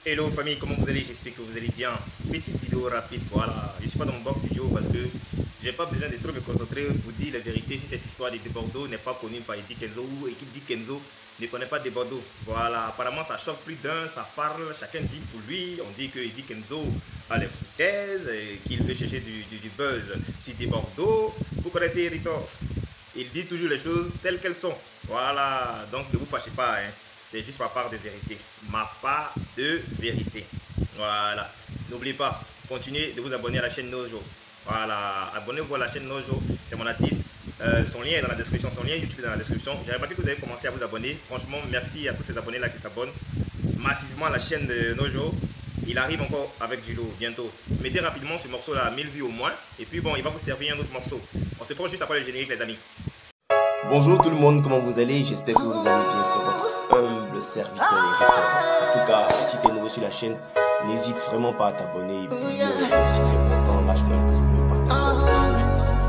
Hello famille, comment vous allez? J'espère que vous allez bien. Petite vidéo rapide, voilà. Je ne suis pas dans mon box studio parce que j'ai pas besoin de trop me concentrer pour dire la vérité si cette histoire de Bordeaux n'est pas connue par Eddie Kenzo ou Eddie Kenzo ne connaît pas de Bordeaux. Voilà, apparemment ça choque plus d'un, ça parle, chacun dit pour lui. On dit que Eddie Kenzo a les foutaises, qu'il veut chercher du buzz sur des Bordeaux. Vous connaissez Eritor? Il dit toujours les choses telles qu'elles sont. Voilà, donc ne vous fâchez pas, hein. C'est juste ma part de vérité. Ma part de vérité. Voilà. N'oubliez pas, continuez de vous abonner à la chaîne Nojo. Voilà. Abonnez-vous à la chaîne Nojo. C'est mon artiste. Son lien est dans la description. Son lien YouTube est dans la description. J'ai remarqué que vous avez commencé à vous abonner. Franchement, merci à tous ces abonnés-là qui s'abonnent massivement à la chaîne de Nojo. Il arrive encore avec du lot bientôt. Mettez rapidement ce morceau-là à 1000 vues au moins. Et puis bon, il va vous servir un autre morceau. On se prend juste après le générique, les amis. Bonjour tout le monde, comment vous allez? J'espère que vous allez bien. C'est votre humble serviteur Eritor. En tout cas, si tu es nouveau sur la chaîne, n'hésite vraiment pas à t'abonner. Et puis, si tu es content, lâche-moi un pouce bleu, partage.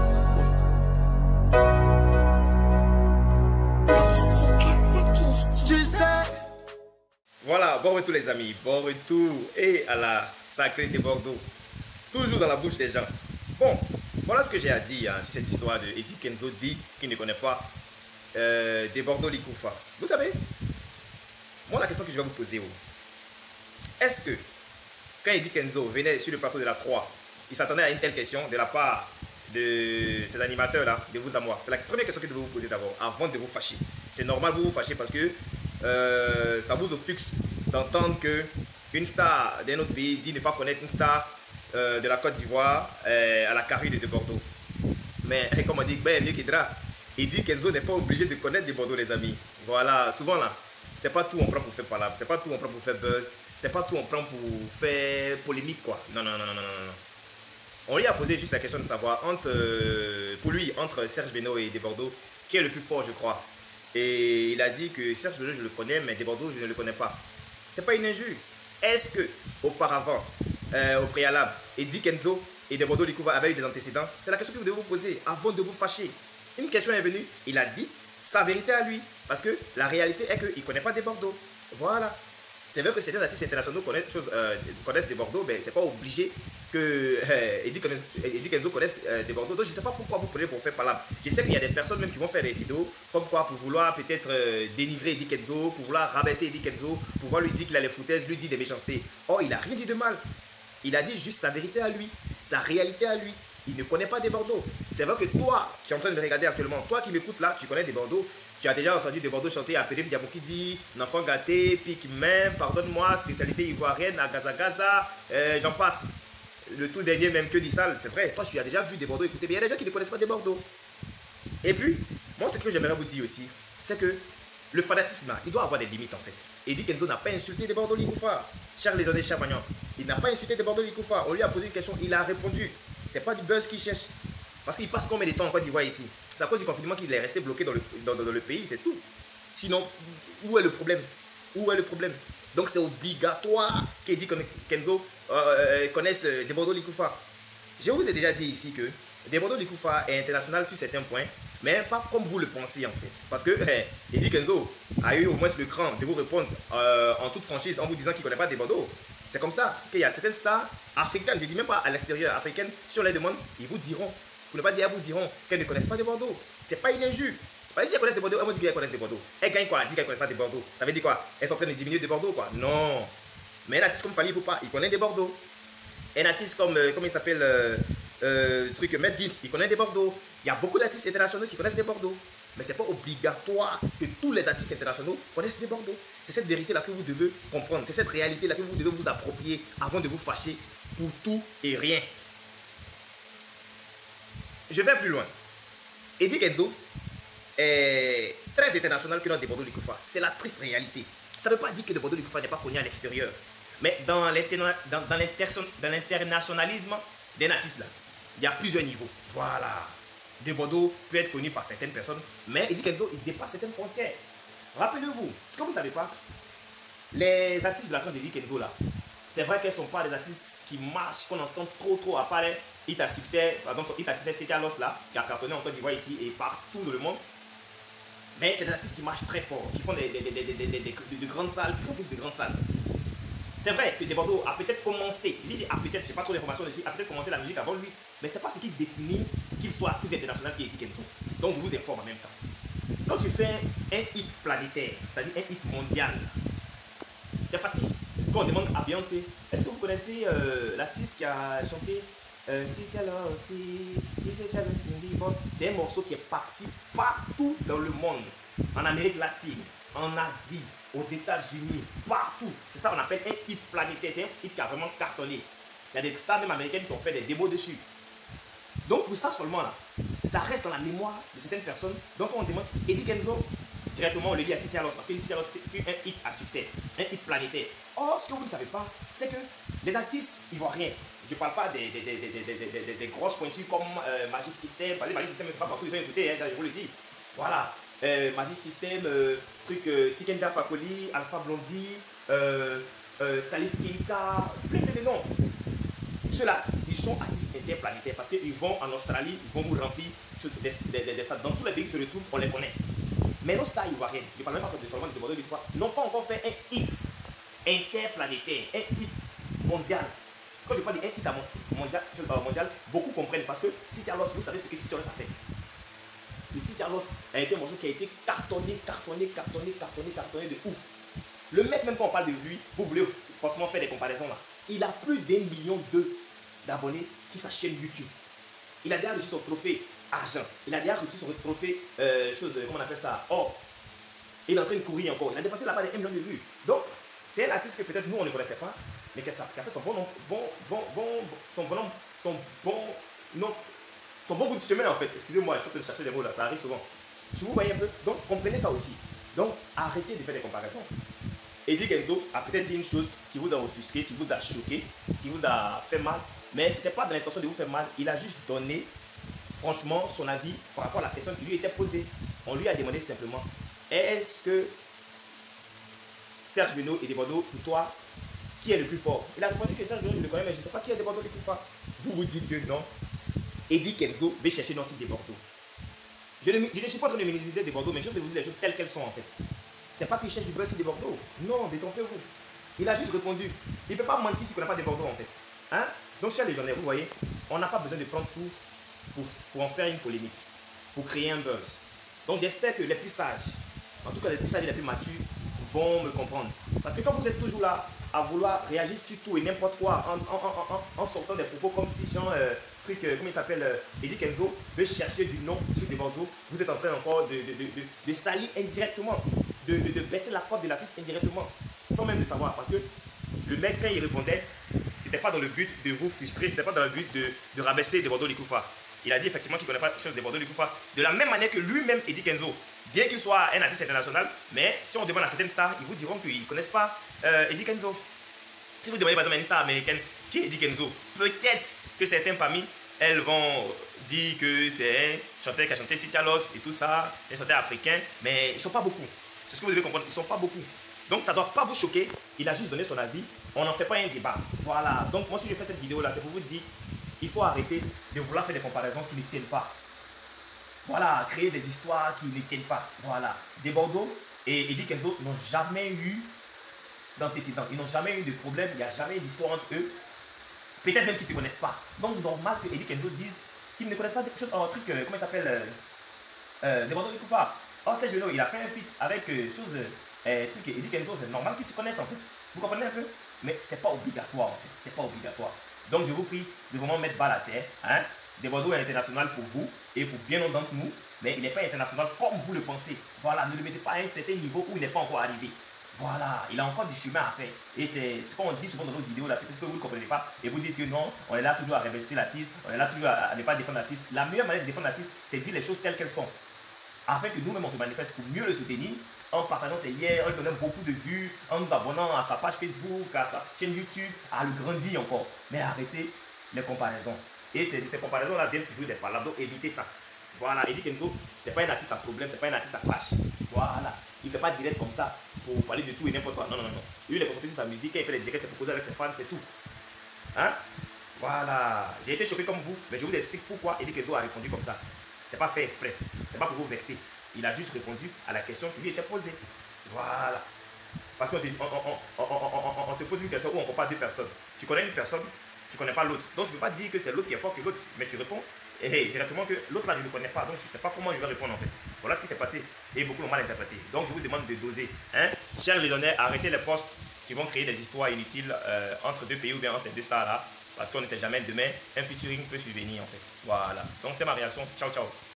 Voilà, bon retour les amis, bon retour et à la sacrée de Bordeaux. Toujours dans la bouche des gens. Bon, voilà ce que j'ai à dire sur cette histoire de Eddie Kenzo dit qu'il ne connaît pas des Bordeaux Likoufa. Vous savez, moi la question que je vais vous poser, est-ce que quand Eddie Kenzo venait sur le plateau de la Croix, il s'attendait à une telle question de la part de ces animateurs-là, de vous à moi? C'est la première question que je vais vous poser d'abord, avant de vous fâcher. C'est normal de vous fâcher parce que ça vous offusque d'entendre qu'une star d'un autre pays dit ne pas connaître une star de la Côte d'Ivoire à la carrure de Bordeaux. Mais comme on dit, ben mieux qu'Hydra. Eddie Kenzo n'est pas obligé de connaître des Bordeaux, les amis. Voilà, souvent là, c'est pas tout on prend pour faire palabre, c'est pas tout on prend pour faire buzz, c'est pas tout on prend pour faire polémique, quoi. Non, non, non, non, non, non. On lui a posé juste la question de savoir, pour lui, entre Serge Beno et des Bordeaux, qui est le plus fort, je crois. Et il a dit que Serge Beno, je le connais, mais des Bordeaux, je ne le connais pas. C'est pas une injure. Est-ce que, auparavant, au préalable, Eddie Kenzo et des Bordeaux Likoufa avaient eu des antécédents? C'est la question que vous devez vous poser avant de vous fâcher. Une question est venue, il a dit sa vérité à lui. Parce que la réalité est qu'il ne connaît pas des Bordeaux. Voilà. C'est vrai que certains artistes internationaux connaissent des Bordeaux, mais ce n'est pas obligé que Eddie Kenzo connaisse des Bordeaux. Donc je ne sais pas pourquoi vous prenez pour faire palabre. Je sais qu'il y a des personnes même qui vont faire des vidéos comme quoi pour vouloir peut-être dénigrer Eddie Kenzo, pour vouloir rabaisser Eddie Kenzo, pour vouloir lui dire qu'il a les foutaises, lui dire des méchancetés. Or, il n'a rien dit de mal. Il a dit juste sa vérité à lui, sa réalité à lui. Il ne connaît pas des Bordeaux. C'est vrai que toi, tu es en train de me regarder actuellement, toi qui m'écoutes là, tu connais des Bordeaux. Tu as déjà entendu des Bordeaux chanter à Périf Diabokidi, N'enfant gâté, Pique même, pardonne-moi, spécialité ivoirienne, à Gaza Gaza, j'en passe. Le tout dernier même que Dissal, c'est vrai. Toi, tu as déjà vu des Bordeaux, écoutez, mais il y a des gens qui ne connaissent pas des Bordeaux. Et puis, moi, ce que j'aimerais vous dire aussi, c'est que le fanatisme, il doit avoir des limites en fait. Eddie Kenzo n'a pas insulté des Bordeaux Likoufa. Charles Lézondé Chapagnon, il n'a pas insulté des Bordeaux Likoufa. On lui a posé une question, il a répondu. C'est pas du buzz qu'il cherche. Parce qu'il passe combien de temps en Côte d'Ivoire ici? C'est à cause du confinement qu'il est resté bloqué dans le pays, c'est tout. Sinon, où est le problème? Où est le problème? Donc c'est obligatoire qu'Eddie Kenzo connaisse des Bordeaux Likoufa. Je vous ai déjà dit ici que des Bordeaux Likoufa est international sur certains points, mais pas comme vous le pensez en fait. Parce que Eddie Kenzo a eu au moins le cran de vous répondre en toute franchise en vous disant qu'il ne connaît pas des Bordeaux. C'est comme ça qu'il y a certaines stars africaines, je ne dis même pas à l'extérieur, africaines, si on les demande, ils vous diront, pour ne pas dire, elles vous diront qu'elles ne connaissent pas des Bordeaux. C'est pas une injure. Si elles connaissent des Bordeaux, elles vont dire qu'elles connaissent des Bordeaux. Elles gagnent quoi? Elles disent qu'elles ne connaissent pas des Bordeaux. Ça veut dire quoi? Elles sont en train de diminuer des Bordeaux, quoi? Non. Mais un artiste comme Fally Ipupa, il connaît des Bordeaux. Un artiste comme, comment il s'appelle, Matt Gibbs, il connaît des Bordeaux. Il y a beaucoup d'artistes internationaux qui connaissent des Bordeaux. Mais ce n'est pas obligatoire que tous les artistes internationaux connaissent des Bordeaux. C'est cette vérité-là que vous devez comprendre. C'est cette réalité-là que vous devez vous approprier avant de vous fâcher pour tout et rien. Je vais plus loin. Eddie Kenzo est très international que dans des Bordeaux Likoufa. C'est la triste réalité. Ça ne veut pas dire que des Bordeaux Likoufa n'est pas connu à l'extérieur. Mais dans l'internationalisme des artistes, là, il y a plusieurs niveaux. Voilà. Des Bordeaux peut être connu par certaines personnes, mais Eddie Kenzo, il dépasse certaines frontières. Rappelez-vous, ce que vous ne savez pas, les artistes de la clan d'Eddie Kenzo là, c'est vrai qu'elles ne sont pas des artistes qui marchent, qu'on entend trop à part les hits à succès, par exemple son hit à succès C'était Los là, qui a cartonné en Côte d'Ivoire ici et partout dans le monde. Mais c'est des artistes qui marchent très fort, qui font de grandes salles, qui remplissent de grandes salles. C'est vrai que Debordo a peut-être commencé, il a peut-être, je n'ai pas trop d'informations dessus, a peut-être commencé la musique avant lui, mais c'est pas ce qui définit qu'il soit plus international qu'Eddie Kenzo. Donc je vous informe en même temps. Quand tu fais un hit planétaire, c'est-à-dire un hit mondial, c'est facile. Quand on demande à Beyoncé, est-ce que vous connaissez l'artiste qui a chanté c'est un morceau qui est parti partout dans le monde, en Amérique latine, en Asie, aux États-Unis, partout. C'est ça qu'on appelle un hit planétaire. C'est un hit qui a vraiment cartonné. Il y a des stars même américaines qui ont fait des démos dessus. Donc pour ça seulement là, ça reste dans la mémoire de certaines personnes. Donc on demande Eddie Kenzo, directement on le dit à City Alos, parce que City Alos fut un hit à succès, un hit planétaire. Or, ce que vous ne savez pas, c'est que les artistes ivoiriens, je ne parle pas des grosses pointures comme Magic System, Magic System, c'est pas partout, ils ont écouté, hein, je vous le dis. Voilà, Magic System, Tikenja Fakoli, Alpha Blondie, Salif Keita, plein de noms. Ceux-là, ils sont artistes interplanétaires parce qu'ils vont en Australie, ils vont vous remplir des stades. Dans tous les pays qui se retrouvent, on les connaît. Mais nos stars ivoiriennes, je ne parle même pas seulement de Debordo Licoufa, n'ont pas encore fait un hit interplanétaire, un hit mondial. Quand je parle d'un hit mondial, beaucoup comprennent parce que City Alos, vous savez ce que City Alos a fait. Le City Alos a été un morceau qui a été cartonné de ouf. Le mec, même quand on parle de lui, vous voulez forcément faire des comparaisons là. Il a plus d'1,2 million d'abonnés sur sa chaîne YouTube. Il a déjà reçu son trophée argent. Il a déjà reçu son trophée, comment on appelle ça, or. Il est en train de courir encore. Il a dépassé la barre de 1 million de vues. Donc, c'est un artiste que peut-être nous on ne connaissait pas, mais qui a fait son bon bout de chemin en fait. Excusez-moi, je suis en train de chercher des mots là, ça arrive souvent. Si vous voyez un peu, donc comprenez ça aussi. Donc, arrêtez de faire des comparaisons. Eddie Kenzo a peut-être dit une chose qui vous a offusqué, qui vous a choqué, qui vous a fait mal, mais ce n'était pas dans l'intention de vous faire mal. Il a juste donné, franchement, son avis par rapport à la question qui lui était posée. On lui a demandé simplement, est-ce que Serge Beno et Debordo, pour toi, qui est le plus fort? Il a répondu que Serge Beno, je le connais, mais je ne sais pas qui est Debordo le plus fort. Vous vous dites que non. Eddie Kenzo va chercher dans ce Debordo. Je ne suis pas en train de minimiser Debordo, mais je vais vous dire les choses telles qu'elles sont en fait. C'est pas qu'il cherche du buzz sur Debordo. Non, détrompez-vous. Il a juste répondu. Il ne peut pas mentir s'il ne connaît pas Debordo en fait. Hein? Donc, chers légionnaires, vous voyez, on n'a pas besoin de prendre tout pour en faire une polémique, pour créer un buzz. Donc, j'espère que les plus sages, en tout cas les plus sages et les plus matures, vont me comprendre. Parce que quand vous êtes toujours là à vouloir réagir sur tout et n'importe quoi en sortant des propos comme si genre, comment il s'appelle, Eddie Kenzo veut chercher du nom sur Debordo, vous êtes en train encore de salir indirectement, de baisser la cote de l'artiste indirectement, sans même le savoir. Parce que le mec, quand il répondait, c'était pas dans le but de vous frustrer, c'était pas dans le but de rabaisser Debordo Licoufa. Il a dit effectivement qu'il ne connaît pas chose de Debordo Licoufa. De la même manière que lui-même, Eddie Kenzo, bien qu'il soit un artiste international, mais si on demande à certaines stars, ils vous diront qu'ils ne connaissent pas Eddie Kenzo. Si vous demandez par exemple à une star américaine qui est Eddie Kenzo, peut-être que certains parmi elles vont dire que c'est un chanteur qui a chanté City Alos et tout ça, un chanteur africain, mais ils ne sont pas beaucoup. C'est ce que vous devez comprendre, ils ne sont pas beaucoup. Donc ça ne doit pas vous choquer, il a juste donné son avis, on n'en fait pas un débat. Voilà, donc moi si je fais cette vidéo là, c'est pour vous dire, il faut arrêter de vouloir faire des comparaisons qui ne tiennent pas. Voilà, créer des histoires qui ne tiennent pas. Voilà, Debordo et Eddie Kenzo n'ont jamais eu d'antécédents, ils n'ont jamais eu de problème, il n'y a jamais eu d'histoire entre eux. Peut-être même qu'ils ne se connaissent pas. Donc normal que Eddie Kenzo dise qu'ils ne connaissent pas quelque chose, un truc, comment il s'appelle, Debordo Licoufa. Or c'est Geno, il a fait un feat avec truc Eddie Kenzo, c'est normal qu'ils se connaissent en fait. Vous comprenez un peu? Mais c'est pas obligatoire en fait, c'est pas obligatoire. Donc je vous prie de vraiment mettre bas la terre. Hein? Debordo est international pour vous et pour bien nombre d'entre nous, mais il n'est pas international comme vous le pensez. Voilà, ne le mettez pas à un certain niveau où il n'est pas encore arrivé. Voilà, il a encore du chemin à faire. Et c'est ce qu'on dit souvent dans nos vidéos, là, peut-être que vous ne comprenez pas, et vous dites que non, on est là toujours à réverser l'artiste, on est là toujours à ne pas défendre l'artiste. La meilleure manière de défendre l'artiste, c'est de dire les choses telles qu'elles sont. Afin que nous-mêmes on se manifeste pour mieux le soutenir, en partageant ses liens, en lui donnant beaucoup de vues, en nous abonnant à sa page Facebook, à sa chaîne YouTube, à le grandir encore. Mais arrêtez les comparaisons. Et ces comparaisons-là viennent toujours des palabres, donc évitez ça. Voilà, Eddie Kenzo, c'est pas un artiste à problème, c'est pas un artiste à clash. Voilà, il fait pas direct comme ça pour parler de tout et n'importe quoi. Non, non, non, non. Lui, il est concentré sur sa musique, il fait les directs, c'est proposé avec ses fans, c'est tout. Hein? Voilà, j'ai été choqué comme vous, mais je vous explique pourquoi Eddie Kenzo a répondu comme ça. C'est pas fait exprès, c'est pas pour vous vexer. Il a juste répondu à la question qui lui était posée. Voilà. Parce qu'on te pose une question où on compare deux personnes. Tu connais une personne, tu ne connais pas l'autre. Donc je ne veux pas dire que c'est l'autre qui est fort que l'autre, mais tu réponds directement que l'autre là je ne le connais pas, donc je ne sais pas comment je vais répondre en fait. Voilà ce qui s'est passé et beaucoup l'ont mal interprété. Donc je vous demande de doser. Hein? Chers millionnaires, arrêtez les posts qui vont créer des histoires inutiles entre deux pays ou bien entre deux stars là, parce qu'on ne sait jamais demain, un featuring peut survenir en fait. Voilà. Donc c'était ma réaction. Ciao ciao.